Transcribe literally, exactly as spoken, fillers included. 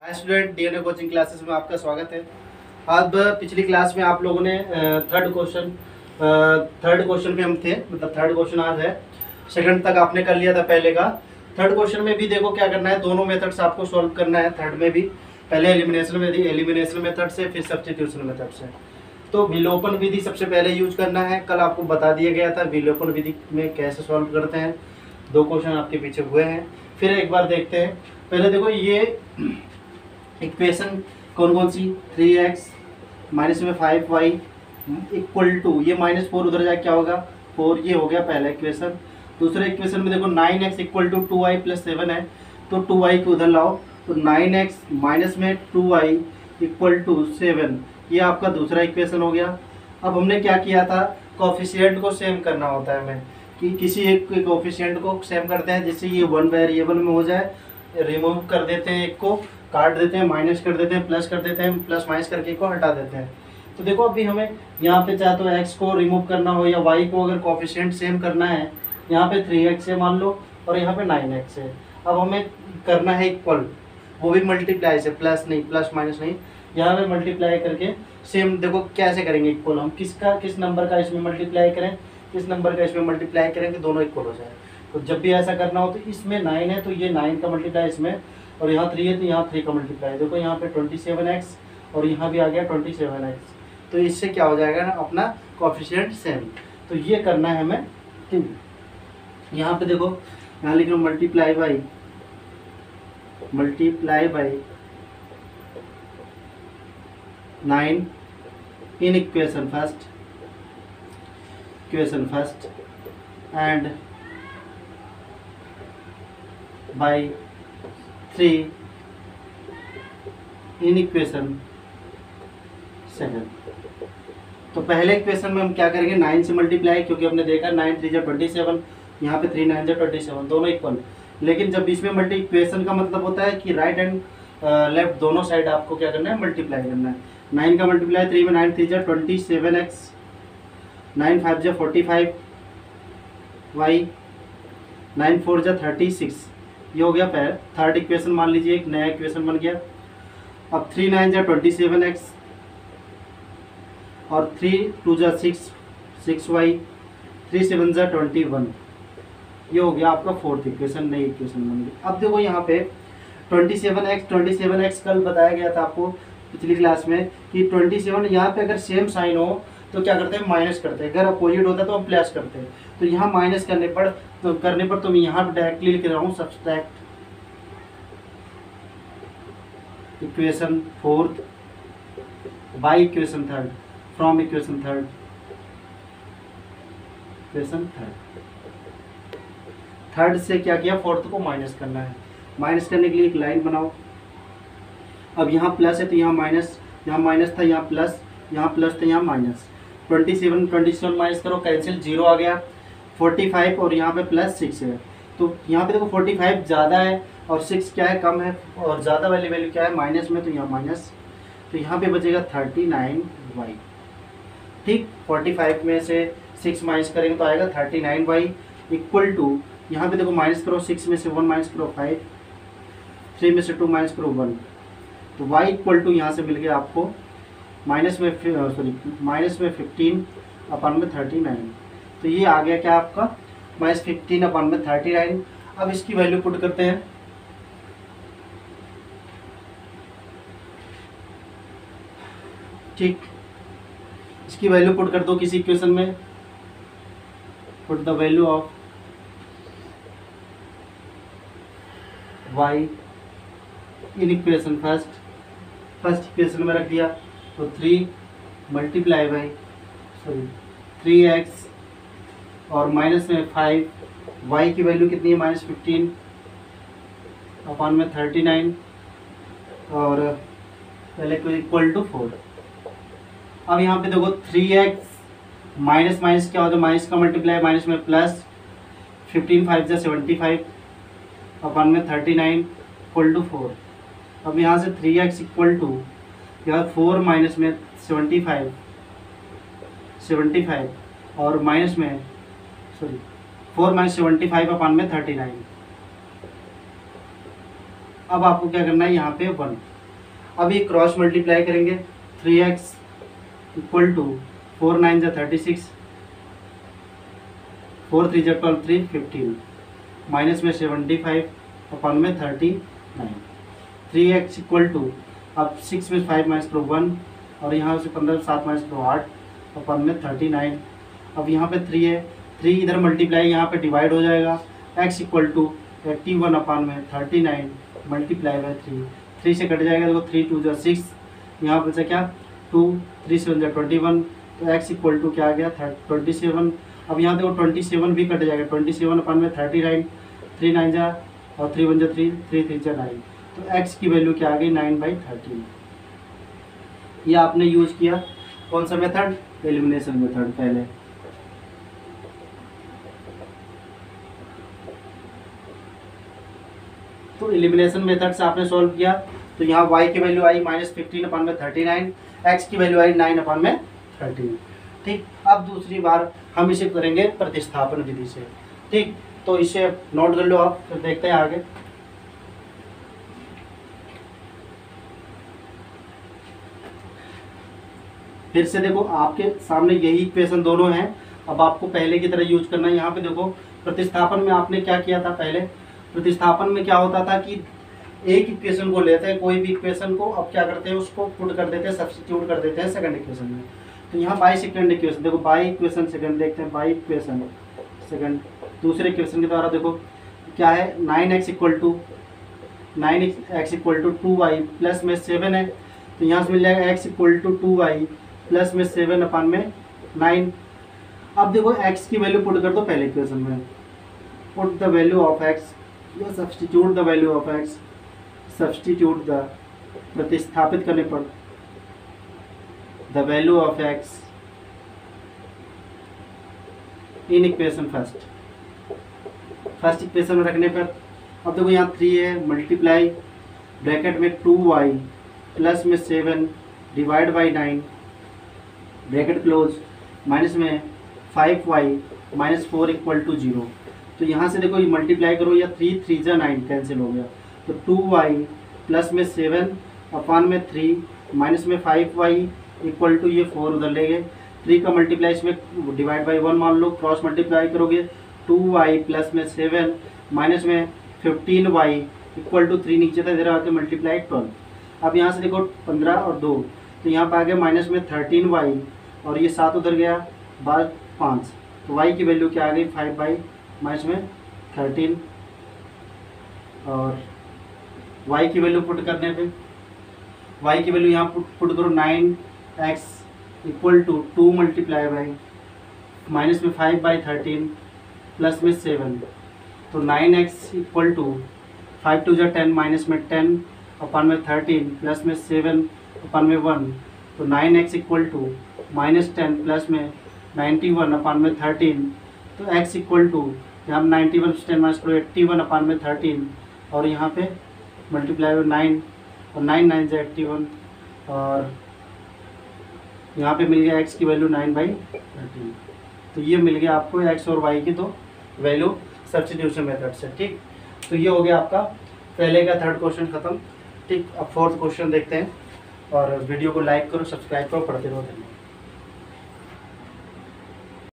हाय student, DNA coaching classes में आपका स्वागत है। आज पिछली क्लास में आप लोगों ने थर्ड क्वेश्चन थर्ड क्वेश्चन पे हम थे, मतलब थर्ड क्वेश्चन आज है। सेकंड तक आपने कर लिया था पहले का। थर्ड क्वेश्चन में भी देखो क्या करना है, दोनों मेथड्स आपको सॉल्व करना है। थर्ड में भी पहले एलिमिनेशन में एलिमिनेशन मेथड से, फिर सब्स्टिट्यूशन मेथड से। तो विलोपन विधि सबसे पहले यूज करना है। कल आपको बता दिया गया था विलोपन विधि में कैसे सॉल्व करते हैं। दो क्वेश्चन आपके पीछे हुए हैं, फिर एक बार देखते हैं। पहले देखो ये इक्वेशन कौन कौन सी, थ्री एक्स माइनस में फाइव वाई इक्वल टू, ये माइनस फोर उधर जाए क्या होगा, फोर। ये हो गया पहला इक्वेशन। दूसरे इक्वेशन में देखो nine x equal to two y plus seven है, तो टू वाई को उधर लाओ, तो नाइन एक्स माइनस में two y equal to seven, ये आपका दूसरा इक्वेशन हो गया। अब हमने क्या किया था, कोफिशिएंट को सेम करना होता है हमें, कि किसी एक कोफिशिएंट को सेम करते हैं जिससे ये वन वेरिएबल में हो जाए। रिमूव कर देते हैं, एक को काट देते हैं, माइनस कर देते हैं, प्लस कर देते हैं, प्लस माइनस करके को हटा देते हैं। तो देखो अभी हमें यहाँ पे चाहे तो x को रिमूव करना हो या y को अगर कोफिशिएंट सेम करना है, यहाँ पे थ्री एक्स है मान लो और यहाँ पे नाइन एक्स है। अब हमें करना है इक्वल, वो भी मल्टीप्लाई से, प्लस नहीं, प्लस माइनस नहीं, यहाँ पे मल्टीप्लाई करके सेम। देखो कैसे करेंगे इक्वल, हम किसका किस नंबर का इसमें मल्टीप्लाई करें, किस नंबर का इसमें मल्टीप्लाई करें कि दोनों इक्वल हो जाए। तो जब भी ऐसा करना हो तो इसमें नाइन है तो ये नाइन का मल्टीप्लाई इसमें, और यहाँ थ्री है तो यहाँ थ्री का मल्टीप्लाई। देखो यहाँ पे ट्वेंटी सेवन एक्स और यहाँ भी आ गया ट्वेंटी सेवन एक्स, तो इससे क्या हो जाएगा ना, अपना कोफिशिएंट सेम। तो ये करना है हमें। यहाँ पे देखो, यहाँ लिख लो multiply by multiply by nine in equation first equation first and by three in equation seven. तो पहले इक्वेशन में हम क्या करेंगे, नाइन से मल्टीप्लाई, क्योंकि हमने देखा नाइन थ्री जा ट्वेंटी सेवन, यहाँ पे थ्री नाइन जा ट्वेंटी सेवन, दोनों इक्वल। लेकिन जब इसमें मल्टी इक्वेशन का मतलब होता है कि राइट एंड लेफ्ट दोनों साइड आपको क्या करना है, मल्टीप्लाई करना है। नाइन का मल्टीप्लाई थ्री में, नाइन थ्री जा twenty seven x, nine five जा forty five y, nine four जा थर्टी सिक्स, ये हो गया पहले थर्ड इक्वेशन। मान लीजिए एक नया इक्वेशन बन गया। अब थ्री नाइन जा ट्वेंटी सेवन एक्स और थ्री टू जा six six y, three seven जा ट्वेंटी वन, ये हो गया आपका फोर्थ इक्वेशन, नई इक्वेशन बन गई। अब देखो यहाँ पे twenty seven x twenty seven x कल बताया गया था आपको पिछली क्लास में कि ट्वेंटी सेवन, यहाँ पे अगर सेम साइन हो तो क्या करते हैं, माइनस करते हैं। अगर अपोजिट होता है तो हम प्लस करते हैं। तो यहाँ माइनस करने पर तो करने पर तो मैं यहाँ पर डायरेक्टली लिख रहा हूँ, subtract equation fourth by equation third from equation third equation third third से क्या किया, फोर्थ को माइनस करना है। माइनस करने के लिए एक लाइन बनाओ। अब यहाँ प्लस है तो यहाँ माइनस, यहाँ माइनस था यहाँ प्लस, यहाँ प्लस था यहाँ minus. Twenty seven twenty seven minus करो, कैंसिल, जीरो आ गया। फोर्टी फाइव और यहाँ पे प्लस सिक्स है, तो यहाँ पे देखो फोर्टी फाइव ज़्यादा है और सिक्स क्या है, कम है, और ज़्यादा वाली वैल्यू क्या है, माइनस में, तो यहाँ माइनस। तो यहाँ पे बचेगा थर्टी नाइन वाई। ठीक, फोर्टी फाइव में से सिक्स माइनस करेंगे तो आएगा thirty nine y equal to, यहाँ पे देखो माइनस करो, सिक्स में से वन माइनस करो फाइव, थ्री में से टू माइनस करो वन, तो y इक्वल टू यहाँ से मिल गया आपको माइनस में, सॉरी माइनस में फिफ्टीन अपन में थर्टी नाइन। तो ये आ गया क्या आपका, माइनस फिफ्टीन अपन में थर्टी नाइन। अब इसकी वैल्यू पुट करते हैं। ठीक, इसकी वैल्यू पुट कर दो किसी इक्वेशन में। Put the value of y in equation first first equation में रख दिया, तो three multiply by sorry three x और माइनस में फाइव, वाई की वैल्यू कितनी है, माइनस फिफ्टीन अपॉन में थर्टी नाइन, और पहले को इक्वल टू फोर। अब यहाँ पे देखो थ्री एक्स माइनस माइनस क्या होता है, माइनस का मल्टीप्लाई, माइनस में प्लस, फिफ्टीन फाइव जा सेवेंटी फाइव अपॉन में thirty nine equal to four. अब यहाँ से थ्री एक्स इक्वल टू, यहाँ फोर माइनस में सेवेंटी फाइव सेवेंटी फाइव और माइनस में sorry four minus seventy five upon में थर्टी नाइन। अब आपको क्या करना है, यहाँ पे वन। अब ये क्रॉस मल्टीप्लाई करेंगे, three x equal to four nine जा थर्टी सिक्स, फोर थ्री जा ट्वेल्व, थ्री फिफ्टीन, माइनस में सेवेंटी फाइव अपन में thirty nine. Three x equal to, अब सिक्स में फाइव माइनस करो वन, और यहाँ से पंद्रह सात माइनस करो आठ, अपन में थर्टी नाइन। अब यहाँ पे थ्री है, थ्री इधर मल्टीप्लाई यहाँ पे डिवाइड हो जाएगा, x equal to eighty one अपन में thirty nine multiply by three, three से कट जाएगा, देखो थ्री टू जा सिक्स, यहाँ पर से क्या टू, थ्री सेवन जा ट्वेंटी वन, तो एक्स इक्वल टू क्या आ गया ट्वेंटी सेवन। अब यहाँ देखो ट्वेंटी सेवन भी कट जाएगा, ट्वेंटी सेवन अपन में थर्टी नाइन, थ्री नाइन जा और थ्री वन जा थ्री, थ्री थ्री जा नाइन, तो एक्स की वैल्यू क्या आ गई नाइन बाई थर्टीन। ये आपने यूज किया कौन सा मेथड, एलिमिनेशन मेथड पहले। तो एलिमिनेशन मेथड से आपने सॉल्व किया, तो यहाँ y की वैल्यू आई माइनस फिफ्टीन अपन में थर्टी नाइन, एक्स की वैल्यू आई नाइन अपन में थर्टीन। ठीक, अब दूसरी बार हम इसे करेंगे प्रतिस्थापन विधि से। ठीक, तो इसे नोट कर लो आप, फिर देखते हैं आगे। फिर से देखो आपके सामने यही इक्वेशन दोनों हैं, अब आपको पहले की तरह यूज करना है। यहाँ पे देखो प्रतिस्थापन में आपने क्या किया था, पहले प्रतिस्थापन में क्या होता था कि एक इक्वेशन को लेते हैं, कोई भी इक्वेशन को, अब क्या करते हैं उसको पुट कर देते हैं, सब्स्टिट्यूट कर देते हैं सेकंड इक्वेशन में। तो यहाँ बाई सेकंड इक्वेशन, देखो बाई इक्वेशन सेकंड देखते हैं, बाई इक्वेशन सेकंड दूसरे इक्वेशन के द्वारा देखो क्या है, nine x equal to nine x equal to two y plus में सेवन है, तो यहाँ से मिल जाएगा x equal to two y plus में सेवन अपान में नाइन। अब देखो x की वैल्यू पुट कर दो पहले इक्वेशन में, put the value of x या substitute the value of x, substitute the, प्रतिस्थापित करने पर the value of x in equation first, first equation में रखने पर अब देखो यहाँ थ्री है, मल्टीप्लाई ब्रैकेट में टू वाई प्लस में seven divide by nine, bracket close, minus में five y minus four equal to zero. तो यहाँ से देखो ये मल्टीप्लाई करो, या थ्री थ्री जा नाइन कैंसिल हो गया, तो टू वाई प्लस में सेवन अपान में थ्री माइनस में फाइव वाई इक्वल टू ये फोर उधर ले गए, थ्री का मल्टीप्लाई इसमें डिवाइड बाई वन मान लो, क्रॉस मल्टीप्लाई करोगे टू वाई प्लस में सेवन माइनस में fifteen y equal to three, नीचे था इधर आके मल्टीप्लाई ट्वेल्व। अब यहाँ से देखो पंद्रह और दो, तो यहाँ पर आ गया माइनस में थर्टीन वाई, और ये सात उधर गया, बाद पाँच, तो y की वैल्यू क्या आ गई फाइव बाई माइनस में थर्टीन, और y की वैल्यू पुट करने पे y की वैल्यू यहाँ पुट पुट करो nine x equal to two multiply by minus में फाइव बाई थर्टीन प्लस में सेवन, तो nine x equal to five two जा टेन माइनस में टेन अपान में थर्टीन प्लस में सेवन अपान में वन, तो nine x equal to minus ten plus में नाइन्टी वन अपान में थर्टीन, तो x इक्वल टू यहाँ नाइन्टी वन टेन माइनस करो एट्टी वन अपान में थर्टीन, और यहाँ पे मल्टीप्लाई में नाइन, और नाइन नाइन से एट्टी वन, और यहाँ पे मिल गया x की वैल्यू नाइन बाई थर्टीन। तो ये मिल गया आपको x और y की तो वैल्यू सब्स्टिट्यूशन मेथड से। ठीक, तो ये हो गया आपका पहले का थर्ड क्वेश्चन खत्म। ठीक, अब फोर्थ क्वेश्चन देखते हैं, और वीडियो को लाइक करो, सब्सक्राइब करो, पढ़ते रहो।